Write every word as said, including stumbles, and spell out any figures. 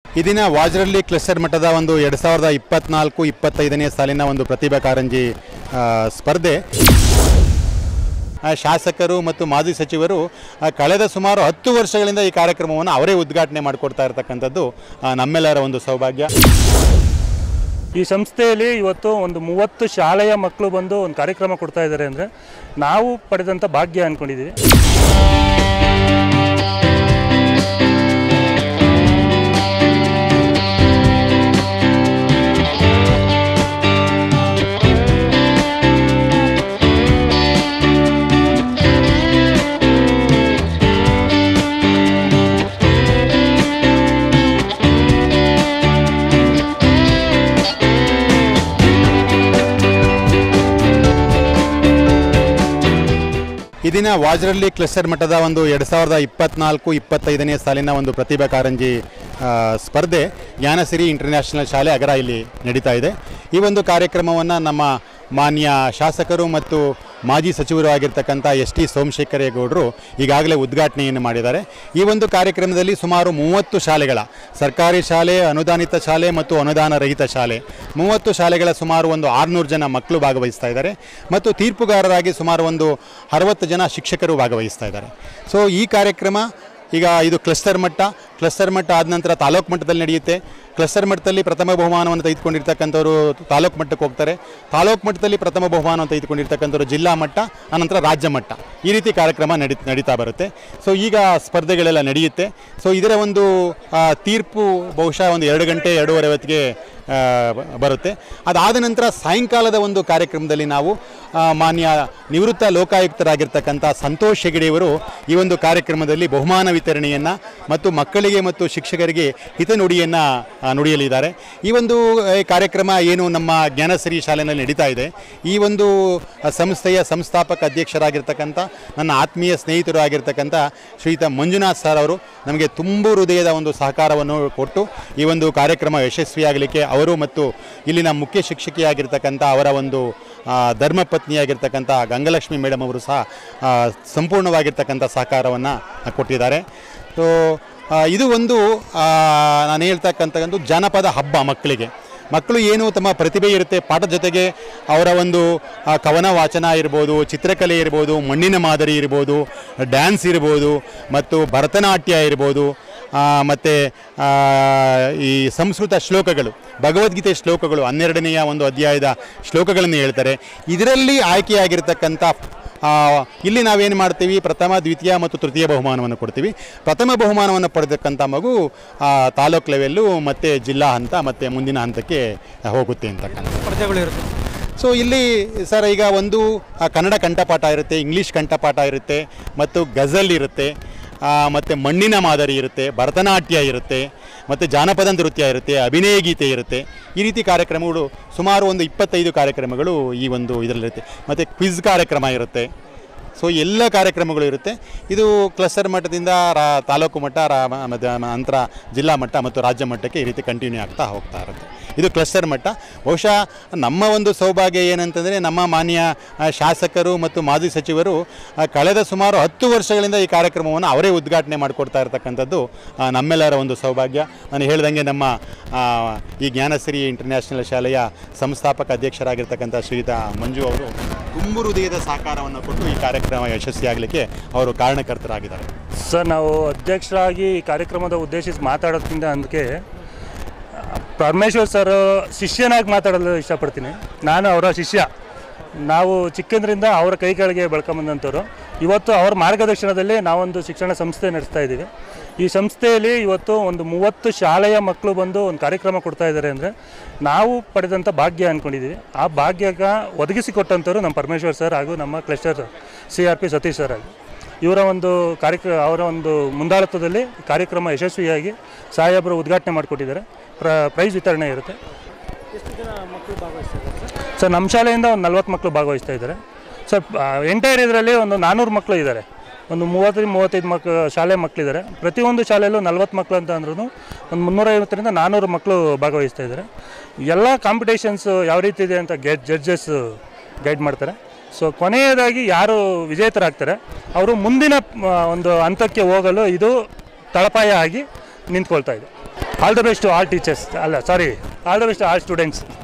ಈ ದಿನ ವಾಜರಳ್ಳಿ ಕ್ಲಸ್ಟರ್ ಮಟ್ಟದ ಒಂದು ಎರಡು ಸಾವಿರದ ಇಪ್ಪತ್ನಾಲ್ಕು ಇಪ್ಪತ್ತೈದನೇ ಸಾಲಿನ ಒಂದು ಪ್ರತಿಭಾ ಕಾರಂಜಿ ಸ್ಪರ್ಧೆ ಶಾಸಕರು ಮತ್ತು ಮಾಜಿ ಸಚಿವರು ಕಳೆದ ಸುಮಾರು ಹತ್ತು ವರ್ಷಗಳಿಂದ ಈ ಕಾರ್ಯಕ್ರಮವನ್ನು ಅವರೇ ಉದ್ಘಾಟನೆ ಮಾಡಿಕೊಡ್ತಾ ಇರತಕ್ಕಂಥದ್ದು ನಮ್ಮೆಲ್ಲರ ಒಂದು ಸೌಭಾಗ್ಯ. ಈ ಸಂಸ್ಥೆಯಲ್ಲಿ ಇವತ್ತು ಒಂದು ಮೂವತ್ತು ಶಾಲೆಯ ಮಕ್ಕಳು ಬಂದು ಒಂದು ಕಾರ್ಯಕ್ರಮ ಕೊಡ್ತಾ ಇದ್ದಾರೆ ಅಂದರೆ ನಾವು ಪಡೆದಂಥ ಭಾಗ್ಯ ಅಂದ್ಕೊಂಡಿದ್ದೀವಿ. ಈ ದಿನ ವಾಜರಳ್ಳಿ ಕ್ಲಸ್ಟರ್ ಮಟ್ಟದ ಒಂದು ಎರಡು ಸಾವಿರದ ಇಪ್ಪತ್ನಾಲ್ಕು ಇಪ್ಪತ್ತೈದನೇ ಸಾಲಿನ ಒಂದು ಪ್ರತಿಭಾ ಕಾರಂಜಿ ಸ್ಪರ್ಧೆ ಜ್ಞಾನಸಿರಿ ಇಂಟರ್ನ್ಯಾಷನಲ್ ಶಾಲೆ ಅಗರ ಇಲ್ಲಿ ನಡೀತಾ ಇದೆ. ಈ ಒಂದು ಕಾರ್ಯಕ್ರಮವನ್ನು ನಮ್ಮ ಮಾನ್ಯ ಶಾಸಕರು ಮತ್ತು ಮಾಜಿ ಸಚಿವರು ಆಗಿರ್ತಕ್ಕಂಥ ಎಸ್ ಟಿ ಸೋಮಶೇಖರೇಗೌಡರು ಈಗಾಗಲೇ ಉದ್ಘಾಟನೆಯನ್ನು ಮಾಡಿದ್ದಾರೆ. ಈ ಒಂದು ಕಾರ್ಯಕ್ರಮದಲ್ಲಿ ಸುಮಾರು ಮೂವತ್ತು ಶಾಲೆಗಳ ಸರ್ಕಾರಿ ಶಾಲೆ, ಅನುದಾನಿತ ಶಾಲೆ ಮತ್ತು ಅನುದಾನ ರಹಿತ ಶಾಲೆ ಮೂವತ್ತು ಶಾಲೆಗಳ ಸುಮಾರು ಒಂದು ಆರುನೂರು ಜನ ಮಕ್ಕಳು ಭಾಗವಹಿಸ್ತಾ ಇದ್ದಾರೆ ಮತ್ತು ತೀರ್ಪುಗಾರರಾಗಿ ಸುಮಾರು ಒಂದು ಅರವತ್ತು ಜನ ಶಿಕ್ಷಕರು ಭಾಗವಹಿಸ್ತಾ ಇದ್ದಾರೆ. ಸೊ ಈ ಕಾರ್ಯಕ್ರಮ ಈಗ ಇದು ಕ್ಲಸ್ಟರ್ ಮಟ್ಟ ಕ್ಲಸ್ಟರ್ ಮಟ್ಟ ಆದ ನಂತರ ತಾಲೂಕು ಮಟ್ಟದಲ್ಲಿ ನಡೆಯುತ್ತೆ. ಕ್ಲಸ್ಟರ್ ಮಟ್ಟದಲ್ಲಿ ಪ್ರಥಮ ಬಹುಮಾನವನ್ನು ತೆಗೆದುಕೊಂಡಿರ್ತಕ್ಕಂಥವ್ರು ತಾಲೂಕು ಮಟ್ಟಕ್ಕೆ ಹೋಗ್ತಾರೆ. ತಾಲೂಕು ಮಟ್ಟದಲ್ಲಿ ಪ್ರಥಮ ಬಹುಮಾನವನ್ನು ತೆಗೆದುಕೊಂಡಿರ್ತಕ್ಕಂಥವ್ರು ಜಿಲ್ಲಾ ಮಟ್ಟ, ಆನಂತರ ರಾಜ್ಯ ಮಟ್ಟ, ಈ ರೀತಿ ಕಾರ್ಯಕ್ರಮ ನಡಿ ನಡೀತಾ ಬರುತ್ತೆ. ಸೊ ಈಗ ಸ್ಪರ್ಧೆಗಳೆಲ್ಲ ನಡೆಯುತ್ತೆ. ಸೊ ಇದರ ಒಂದು ತೀರ್ಪು ಬಹುಶಃ ಒಂದು ಎರಡು ಗಂಟೆ ಎರಡೂವರೆ ಹೊತ್ತಿಗೆ ಬರುತ್ತೆ. ಅದಾದ ನಂತರ ಸಾಯಂಕಾಲದ ಒಂದು ಕಾರ್ಯಕ್ರಮದಲ್ಲಿ ನಾವು ಮಾನ್ಯ ನಿವೃತ್ತ ಲೋಕಾಯುಕ್ತರಾಗಿರ್ತಕ್ಕಂಥ ಸಂತೋಷ್ ಹೆಗಡೆಯವರು ಈ ಒಂದು ಕಾರ್ಯಕ್ರಮದಲ್ಲಿ ಬಹುಮಾನ ವಿತರಣೆಯನ್ನು ಮತ್ತು ಮಕ್ಕಳಿಗೆ ಮತ್ತು ಶಿಕ್ಷಕರಿಗೆ ಹಿತನುಡಿಯನ್ನು ನುಡಿಯಲಿದ್ದಾರೆ. ಈ ಒಂದು ಕಾರ್ಯಕ್ರಮ ಏನು ನಮ್ಮ ಜ್ಞಾನಸಿರಿ ಶಾಲೆಯಲ್ಲಿ ನಡೀತಾ ಇದೆ, ಈ ಒಂದು ಸಂಸ್ಥೆಯ ಸಂಸ್ಥಾಪಕ ಅಧ್ಯಕ್ಷರಾಗಿರ್ತಕ್ಕಂಥ ನನ್ನ ಆತ್ಮೀಯ ಸ್ನೇಹಿತರು ಆಗಿರ್ತಕ್ಕಂಥ ಶ್ರೀಯುತ ಮಂಜುನಾಥ್ ಸರ್ ಅವರು ನಮಗೆ ತುಂಬು ಹೃದಯದ ಒಂದು ಸಹಕಾರವನ್ನು ಕೊಟ್ಟು ಈ ಒಂದು ಕಾರ್ಯಕ್ರಮ ಯಶಸ್ವಿಯಾಗಲಿಕ್ಕೆ ಅವರು ಮತ್ತು ಇಲ್ಲಿನ ಮುಖ್ಯ ಶಿಕ್ಷಕಿಯಾಗಿರ್ತಕ್ಕಂಥ ಅವರ ಒಂದು ಧರ್ಮಪತ್ನಿಯಾಗಿರ್ತಕ್ಕಂಥ ಗಂಗಲಕ್ಷ್ಮಿ ಮೇಡಮ್ ಅವರು ಸಹ ಸಂಪೂರ್ಣವಾಗಿರ್ತಕ್ಕಂಥ ಸಹಕಾರವನ್ನು ಕೊಟ್ಟಿದ್ದಾರೆ. ಸೊ ಇದು ಒಂದು ನಾನು ಹೇಳ್ತಕ್ಕಂಥ ಜಾನಪದ ಹಬ್ಬ. ಮಕ್ಕಳಿಗೆ ಮಕ್ಕಳು ಏನು ತಮ್ಮ ಪ್ರತಿಭೆ ಇರುತ್ತೆ, ಪಾಠದ ಜೊತೆಗೆ ಅವರ ಒಂದು ಕವನ ವಾಚನ ಇರ್ಬೋದು, ಚಿತ್ರಕಲೆ ಇರ್ಬೋದು, ಮಣ್ಣಿನ ಮಾದರಿ ಇರ್ಬೋದು, ಡ್ಯಾನ್ಸ್ ಇರ್ಬೋದು ಮತ್ತು ಭರತನಾಟ್ಯ ಇರ್ಬೋದು, ಮತ್ತು ಈ ಸಂಸ್ಕೃತ ಶ್ಲೋಕಗಳು, ಭಗವದ್ಗೀತೆ ಶ್ಲೋಕಗಳು, ಹನ್ನೆರಡನೆಯ ಒಂದು ಅಧ್ಯಾಯದ ಶ್ಲೋಕಗಳನ್ನು ಹೇಳ್ತಾರೆ. ಇದರಲ್ಲಿ ಆಯ್ಕೆಯಾಗಿರ್ತಕ್ಕಂಥ ಇಲ್ಲಿ ನಾವೇನು ಮಾಡ್ತೀವಿ, ಪ್ರಥಮ, ದ್ವಿತೀಯ ಮತ್ತು ತೃತೀಯ ಬಹುಮಾನವನ್ನು ಕೊಡ್ತೀವಿ. ಪ್ರಥಮ ಬಹುಮಾನವನ್ನು ಪಡೆದಕ್ಕಂಥ ಮಗು ತಾಲೂಕು ಲೆವೆಲ್ಲು ಮತ್ತು ಜಿಲ್ಲಾ ಹಂತ ಮತ್ತು ಮುಂದಿನ ಹಂತಕ್ಕೆ ಹೋಗುತ್ತೆ ಅಂತಕ್ಕಂಥ ಸ್ಪರ್ಧೆಗಳು ಇರುತ್ತೆ. ಸೊ ಇಲ್ಲಿ ಸರ್ ಈಗ ಒಂದು ಕನ್ನಡ ಕಂಠಪಾಠ ಇರುತ್ತೆ, ಇಂಗ್ಲೀಷ್ ಕಂಠಪಾಠ ಇರುತ್ತೆ ಮತ್ತು ಗಜಲ್ ಇರುತ್ತೆ ಮತ್ತು ಮಣ್ಣಿನ ಮಾದರಿ ಇರುತ್ತೆ, ಭರತನಾಟ್ಯ ಇರುತ್ತೆ ಮತ್ತು ಜಾನಪದ ನೃತ್ಯ ಇರುತ್ತೆ, ಅಭಿನಯ ಗೀತೆ ಇರುತ್ತೆ. ಈ ರೀತಿ ಕಾರ್ಯಕ್ರಮಗಳು ಸುಮಾರು ಒಂದು ಇಪ್ಪತ್ತೈದು ಕಾರ್ಯಕ್ರಮಗಳು ಈ ಒಂದು ಇದರಲ್ಲಿರುತ್ತೆ. ಮತ್ತು ಕ್ವಿಜ್ ಕಾರ್ಯಕ್ರಮ ಇರುತ್ತೆ. ಸೊ ಎಲ್ಲ ಕಾರ್ಯಕ್ರಮಗಳು ಇರುತ್ತೆ. ಇದು ಕ್ಲಸ್ಟರ್ ಮಟ್ಟದಿಂದ ರಾ ತಾಲೂಕು ಮಟ್ಟ, ರಾ ನಂತರ ಜಿಲ್ಲಾ ಮಟ್ಟ ಮತ್ತು ರಾಜ್ಯ ಮಟ್ಟಕ್ಕೆ ಈ ರೀತಿ ಕಂಟಿನ್ಯೂ ಆಗ್ತಾ ಹೋಗ್ತಾ ಇರುತ್ತೆ. ಇದು ಕ್ಲಸ್ಟರ್ ಮಟ್ಟ. ಬಹುಶಃ ನಮ್ಮ ಒಂದು ಸೌಭಾಗ್ಯ ಏನಂತಂದರೆ ನಮ್ಮ ಮಾನ್ಯ ಶಾಸಕರು ಮತ್ತು ಮಾಜಿ ಸಚಿವರು ಕಳೆದ ಸುಮಾರು ಹತ್ತು ವರ್ಷಗಳಿಂದ ಈ ಕಾರ್ಯಕ್ರಮವನ್ನು ಅವರೇ ಉದ್ಘಾಟನೆ ಮಾಡಿಕೊಡ್ತಾ ಇರತಕ್ಕಂಥದ್ದು ನಮ್ಮೆಲ್ಲರ ಒಂದು ಸೌಭಾಗ್ಯ. ನಾನು ಹೇಳ್ದಂಗೆ ನಮ್ಮ ಈ ಜ್ಞಾನಸಿರಿ ಇಂಟರ್ನ್ಯಾಷನಲ್ ಶಾಲೆಯ ಸಂಸ್ಥಾಪಕ ಅಧ್ಯಕ್ಷರಾಗಿರ್ತಕ್ಕಂಥ ಶ್ರೀಯುತ ಮಂಜು ಅವರು ತುಂಬು ಹೃದಯದ ಸಹಕಾರವನ್ನು ಕೊಟ್ಟು ಈ ಕಾರ್ಯಕ್ರಮ ಯಶಸ್ವಿಯಾಗಲಿಕ್ಕೆ ಅವರು ಕಾರಣಕರ್ತರಾಗಿದ್ದಾರೆ. ಸರ್, ನಾವು ಅಧ್ಯಕ್ಷರಾಗಿ ಈ ಕಾರ್ಯಕ್ರಮದ ಉದ್ದೇಶಿಸಿ ಮಾತಾಡೋದ್ಕಿಂತ ಅದಕ್ಕೆ ಪರಮೇಶ್ವರ್ ಸರ್ ಶಿಷ್ಯನಾಗಿ ಮಾತಾಡಲು ಇಷ್ಟಪಡ್ತೀನಿ. ನಾನು ಅವರ ಶಿಷ್ಯ. ನಾವು ಚಿಕ್ಕಂದ್ರಿಂದ ಅವರ ಕೈ ಕೆಳಗೆ ಬೆಳ್ಕೊಂಬಂದಂಥವ್ರು. ಇವತ್ತು ಅವರ ಮಾರ್ಗದರ್ಶನದಲ್ಲಿ ನಾವೊಂದು ಶಿಕ್ಷಣ ಸಂಸ್ಥೆ ನಡೆಸ್ತಾ ಇದ್ದೀವಿ. ಈ ಸಂಸ್ಥೆಯಲ್ಲಿ ಇವತ್ತು ಒಂದು ಮೂವತ್ತು ಶಾಲೆಯ ಮಕ್ಕಳು ಬಂದು ಒಂದು ಕಾರ್ಯಕ್ರಮ ಕೊಡ್ತಾ ಇದ್ದಾರೆ ಅಂದರೆ ನಾವು ಪಡೆದಂಥ ಭಾಗ್ಯ ಅಂದ್ಕೊಂಡಿದ್ದೀವಿ. ಆ ಭಾಗ್ಯಕ್ಕೆ ಒದಗಿಸಿಕೊಟ್ಟಂಥವ್ರು ನಮ್ಮ ಪರಮೇಶ್ವರ್ ಸರ್ ಹಾಗೂ ನಮ್ಮ cluster C R P Satish sir ಆಗಿ ಇವರ ಒಂದು ಕಾರ್ಯಕ್ರಮ ಅವರ ಒಂದು ಮುಂದಾಳತ್ವದಲ್ಲಿ ಕಾರ್ಯಕ್ರಮ ಯಶಸ್ವಿಯಾಗಿ ಸಾಹೇಬರು ಉದ್ಘಾಟನೆ ಮಾಡಿಕೊಟ್ಟಿದ್ದಾರೆ. ಪ್ರ ಪ್ರೈಸ್ ವಿತರಣೆ ಇರುತ್ತೆ. ಎಷ್ಟು ಜನ ಮಕ್ಕಳು ಭಾಗವಹಿಸ್ತಾರೆ ಸರ್? ನಮ್ಮ ಶಾಲೆಯಿಂದ ಒಂದು ನಲ್ವತ್ತು ಮಕ್ಕಳು ಭಾಗವಹಿಸ್ತಾ ಇದ್ದಾರೆ ಸರ್. ಎಂಟೈರ್ ಇದರಲ್ಲಿ ಒಂದು ನಾನ್ನೂರು ಮಕ್ಕಳು ಇದ್ದಾರೆ. ಒಂದು ಮೂವತ್ತರಿಂದ ಮೂವತ್ತೈದು ಮಕ್ಕಳು ಶಾಲೆ ಮಕ್ಕಳಿದ್ದಾರೆ. ಪ್ರತಿಯೊಂದು ಶಾಲೆಯಲ್ಲೂ ನಲ್ವತ್ತು ಮಕ್ಕಳು ಅಂತ ಅಂದ್ರೂ ಒಂದು ಮುನ್ನೂರೈವತ್ತರಿಂದ ನಾನ್ನೂರು ಮಕ್ಕಳು ಭಾಗವಹಿಸ್ತಾ ಇದ್ದಾರೆ. ಎಲ್ಲ ಕಾಂಪಿಟೇಷನ್ಸ್ ಯಾವ ರೀತಿ ಇದೆ ಅಂತ ಗೆ ಜಡ್ಜಸ್ ಗೈಡ್ ಮಾಡ್ತಾರೆ. ಸೊ ಕೊನೆಯದಾಗಿ ಯಾರು ವಿಜೇತರಾಗ್ತಾರೆ ಅವರು ಮುಂದಿನ ಒಂದು ಹಂತಕ್ಕೆ ಹೋಗಲು ಇದು ತಳಪಾಯ ಆಗಿ ನಿಂತ್ಕೊಳ್ತಾ ಇದೆ. All the best to all teachers ಅಲ್ಲ sorry all the best all students